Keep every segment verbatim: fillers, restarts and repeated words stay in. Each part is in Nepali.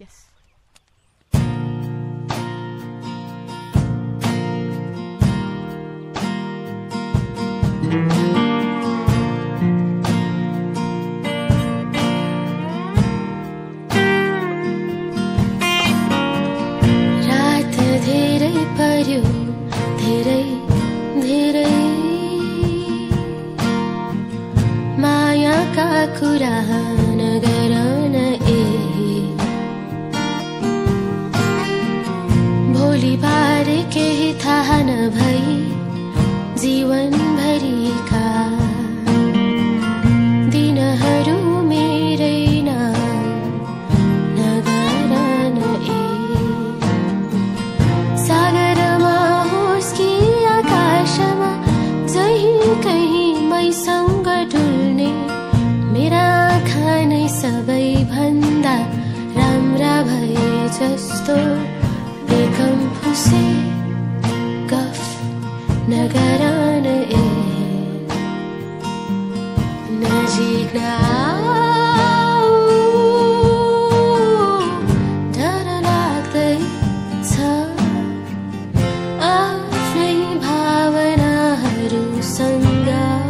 Yes. रात धेरै पर्यो, धेरै धेरै मायाका कुरा नगर न ए भोलि बारे केही थाहा नभई जीवन भरिका दिनहरू मेरै नाम नगर न ए सागरमा होस् कि आकाशमा जहीँ कहीँ मैसँग डुल्ने मेरा आँखा नै सबै भन्दा राम्रा भए जस्तो बेगम फुसे गफ नगर न ए नजिक नआऊ डर लाग्दैछ आफ्नै भावनाहरूसँग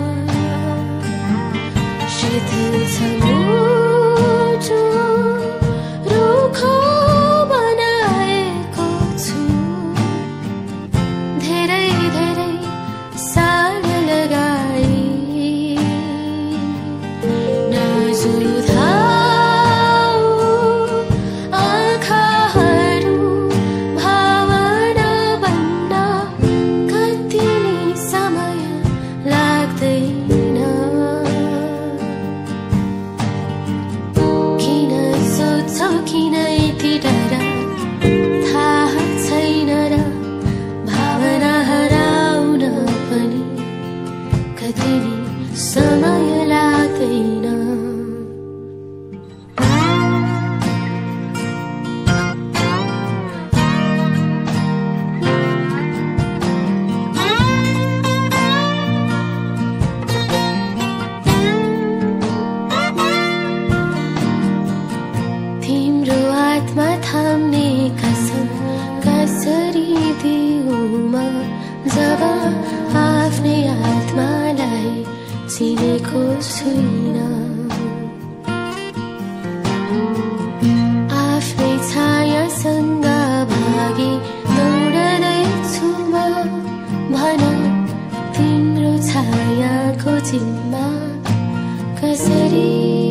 शिथिल छ मुटु रुखो बनाएको छु धेरै धेरै साल लगाई नजुधाऊ आँखाहरू भावना बन्न कति नि समय लाग्दैन किन सोध्छौ किन यति डर थाहा छैन र भावना हराउन पनि कति नि समय लाग्दैन तिम्रो आत्मा थाम्ने कसम कसरी दिउमा जब आफ्नै आत्मालाई चिनेको छुइनँ आफ्नै छायासँग भागी दौडदैछु म भन तिम्रो छायाको जिम्मा कसरी